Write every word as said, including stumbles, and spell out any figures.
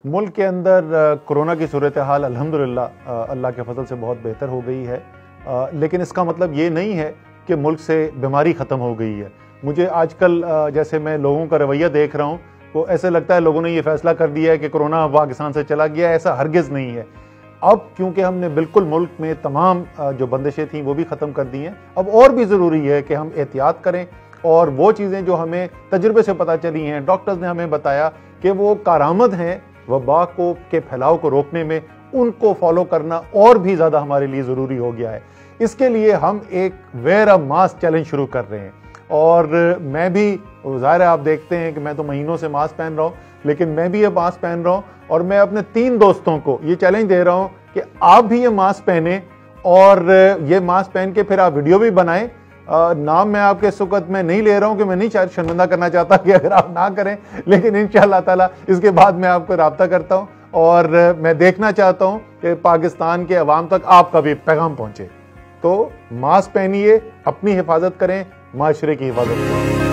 मुल्क के अंदर कोरोना की सूरत हाल अल्हम्दुलिल्लाह अल्लाह के फजल से बहुत बेहतर हो गई है, आ, लेकिन इसका मतलब ये नहीं है कि मुल्क से बीमारी ख़त्म हो गई है। मुझे आजकल जैसे मैं लोगों का रवैया देख रहा हूँ तो ऐसे लगता है लोगों ने ये फैसला कर दिया है कि कोरोना पाकिस्तान से चला गया। ऐसा हरगिज़ नहीं है। अब क्योंकि हमने बिल्कुल मुल्क में तमाम जो बंदिशें थीं वो भी ख़त्म कर दी हैं, अब और भी ज़रूरी है कि हम एहतियात करें और वो चीज़ें जो हमें तजुर्बे से पता चली हैं, डॉक्टर्स ने हमें बताया कि वो कारामद हैं वबा को के फैलाव को रोकने में, उनको फॉलो करना और भी ज़्यादा हमारे लिए ज़रूरी हो गया है। इसके लिए हम एक वेयर अ मास्क चैलेंज शुरू कर रहे हैं और मैं भी, ज़ाहिर है आप देखते हैं कि मैं तो महीनों से मास्क पहन रहा हूँ, लेकिन मैं भी ये मास्क पहन रहा हूँ और मैं अपने तीन दोस्तों को ये चैलेंज दे रहा हूँ कि आप भी ये मास्क पहने और ये मास्क पहन के फिर आप वीडियो भी बनाएं। नाम मैं आपके इस वक्त में नहीं ले रहा हूं कि मैं नहीं शायद शर्मिंदा करना चाहता कि अगर आप ना करें, लेकिन इंशाअल्लाह ताला इसके बाद मैं आपको राब्ता करता हूं और मैं देखना चाहता हूं कि पाकिस्तान के अवाम तक आपका भी पैगाम पहुंचे। तो मास्क पहनिए, अपनी हिफाजत करें, माशरे की हिफाजत करें।